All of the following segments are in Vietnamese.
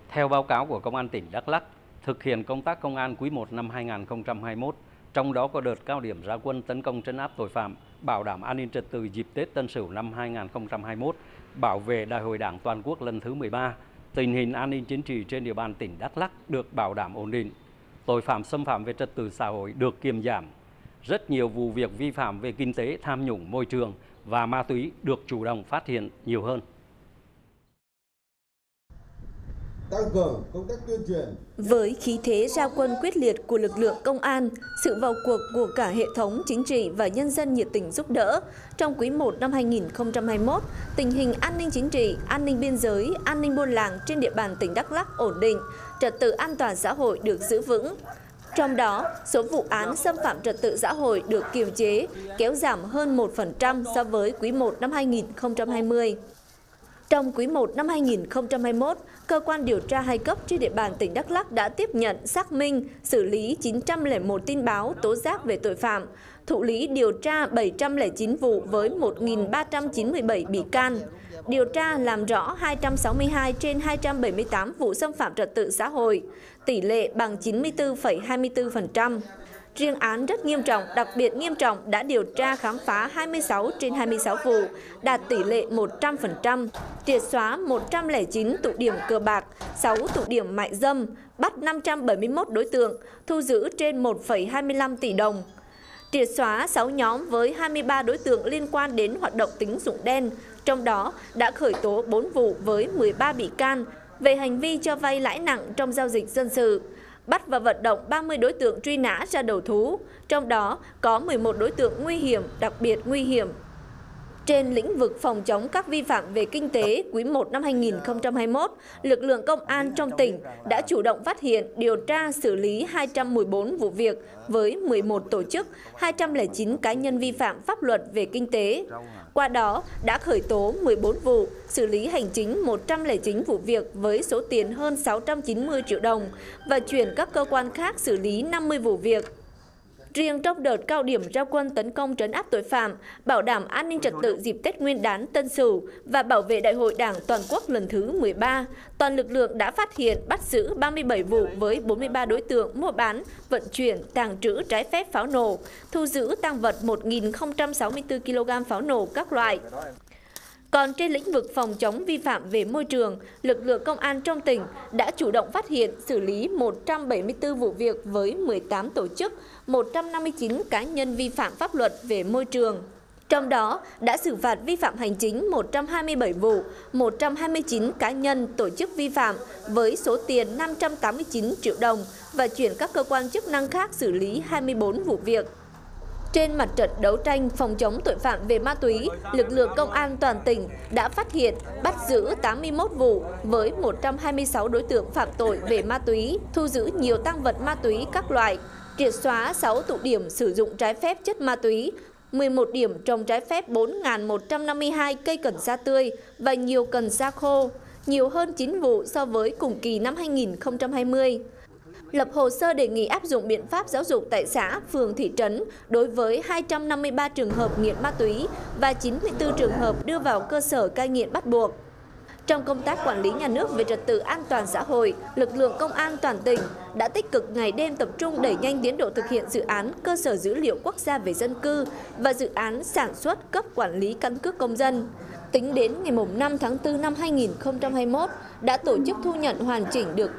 Theo báo cáo của Công an tỉnh Đắk Lắk, thực hiện công tác công an quý 1 năm 2021, trong đó có đợt cao điểm ra quân tấn công trấn áp tội phạm, bảo đảm an ninh trật tự dịp Tết Tân Sửu năm 2021, bảo vệ Đại hội Đảng toàn quốc lần thứ 13, tình hình an ninh chính trị trên địa bàn tỉnh Đắk Lắk được bảo đảm ổn định. Tội phạm xâm phạm về trật tự xã hội được kiềm giảm. Rất nhiều vụ việc vi phạm về kinh tế, tham nhũng, môi trường và ma túy được chủ động phát hiện nhiều hơn. Tăng cường công tác tuyên truyền. Với khí thế ra quân quyết liệt của lực lượng công an, sự vào cuộc của cả hệ thống chính trị và nhân dân nhiệt tình giúp đỡ, trong quý 1 năm 2021, tình hình an ninh chính trị, an ninh biên giới, an ninh buôn làng trên địa bàn tỉnh Đắk Lắk ổn định, trật tự an toàn xã hội được giữ vững. Trong đó, số vụ án xâm phạm trật tự xã hội được kiềm chế, kéo giảm hơn 1% so với quý 1 năm 2020. Trong quý 1 năm 2021, cơ quan điều tra hai cấp trên địa bàn tỉnh Đắk Lắk đã tiếp nhận, xác minh, xử lý 901 tin báo tố giác về tội phạm, thụ lý điều tra 709 vụ với 1.397 bị can, điều tra làm rõ 262 trên 278 vụ xâm phạm trật tự xã hội, tỷ lệ bằng 94,24%. Riêng án rất nghiêm trọng, đặc biệt nghiêm trọng đã điều tra khám phá 26 trên 26 vụ, đạt tỷ lệ 100%, triệt xóa 109 tụ điểm cờ bạc, 6 tụ điểm mại dâm, bắt 571 đối tượng, thu giữ trên 1,25 tỷ đồng. Triệt xóa 6 nhóm với 23 đối tượng liên quan đến hoạt động tín dụng đen, trong đó đã khởi tố 4 vụ với 13 bị can về hành vi cho vay lãi nặng trong giao dịch dân sự. Bắt và vận động 30 đối tượng truy nã ra đầu thú, trong đó có 11 đối tượng nguy hiểm, đặc biệt nguy hiểm. Trên lĩnh vực phòng chống các vi phạm về kinh tế, quý 1 năm 2021, lực lượng công an trong tỉnh đã chủ động phát hiện, điều tra, xử lý 214 vụ việc với 11 tổ chức, 209 cá nhân vi phạm pháp luật về kinh tế. Qua đó, đã khởi tố 14 vụ, xử lý hành chính 109 vụ việc với số tiền hơn 690 triệu đồng và chuyển các cơ quan khác xử lý 50 vụ việc. Riêng trong đợt cao điểm ra quân tấn công trấn áp tội phạm, bảo đảm an ninh trật tự dịp Tết Nguyên đán Tân Sửu và bảo vệ Đại hội Đảng toàn quốc lần thứ 13, toàn lực lượng đã phát hiện, bắt giữ 37 vụ với 43 đối tượng mua bán, vận chuyển, tàng trữ trái phép pháo nổ, thu giữ tang vật 1.064 kg pháo nổ các loại. Còn trên lĩnh vực phòng chống vi phạm về môi trường, lực lượng công an trong tỉnh đã chủ động phát hiện, xử lý 174 vụ việc với 18 tổ chức, 159 cá nhân vi phạm pháp luật về môi trường. Trong đó đã xử phạt vi phạm hành chính 127 vụ, 129 cá nhân tổ chức vi phạm với số tiền 589 triệu đồng và chuyển các cơ quan chức năng khác xử lý 24 vụ việc. Trên mặt trận đấu tranh phòng chống tội phạm về ma túy, lực lượng công an toàn tỉnh đã phát hiện, bắt giữ 81 vụ với 126 đối tượng phạm tội về ma túy, thu giữ nhiều tang vật ma túy các loại, triệt xóa 6 tụ điểm sử dụng trái phép chất ma túy, 11 điểm trồng trái phép 4.152 cây cần sa tươi và nhiều cần sa khô, nhiều hơn 9 vụ so với cùng kỳ năm 2020. Lập hồ sơ đề nghị áp dụng biện pháp giáo dục tại xã, phường, thị trấn đối với 253 trường hợp nghiện ma túy và 94 trường hợp đưa vào cơ sở cai nghiện bắt buộc. Trong công tác quản lý nhà nước về trật tự an toàn xã hội, lực lượng công an toàn tỉnh đã tích cực ngày đêm tập trung đẩy nhanh tiến độ thực hiện dự án cơ sở dữ liệu quốc gia về dân cư và dự án sản xuất cấp quản lý căn cước công dân. Tính đến ngày 5 tháng 4 năm 2021, đã tổ chức thu nhận hoàn chỉnh được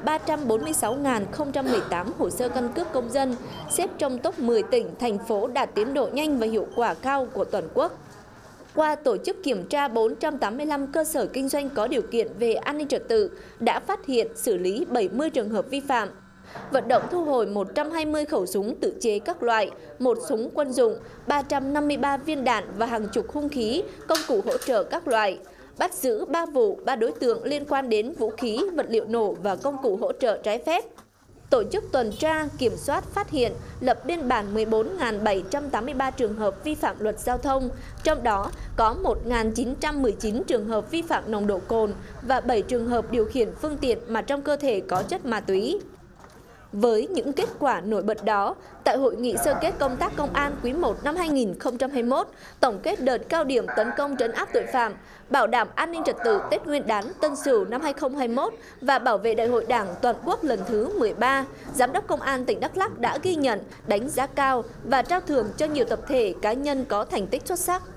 346.018 hồ sơ căn cước công dân, xếp trong top 10 tỉnh, thành phố đạt tiến độ nhanh và hiệu quả cao của toàn quốc. Qua tổ chức kiểm tra 485 cơ sở kinh doanh có điều kiện về an ninh trật tự, đã phát hiện xử lý 70 trường hợp vi phạm. Vận động thu hồi 120 khẩu súng tự chế các loại, 1 súng quân dụng, 353 viên đạn và hàng chục hung khí, công cụ hỗ trợ các loại. Bắt giữ 3 vụ, 3 đối tượng liên quan đến vũ khí, vật liệu nổ và công cụ hỗ trợ trái phép. Tổ chức tuần tra, kiểm soát, phát hiện, lập biên bản 14.783 trường hợp vi phạm luật giao thông, trong đó có 1.919 trường hợp vi phạm nồng độ cồn và 7 trường hợp điều khiển phương tiện mà trong cơ thể có chất ma túy. Với những kết quả nổi bật đó, tại Hội nghị sơ kết công tác công an quý 1 năm 2021, tổng kết đợt cao điểm tấn công trấn áp tội phạm, bảo đảm an ninh trật tự Tết Nguyên đán Tân Sửu năm 2021 và bảo vệ Đại hội Đảng toàn quốc lần thứ 13, Giám đốc Công an tỉnh Đắk Lắk đã ghi nhận, đánh giá cao và trao thưởng cho nhiều tập thể cá nhân có thành tích xuất sắc.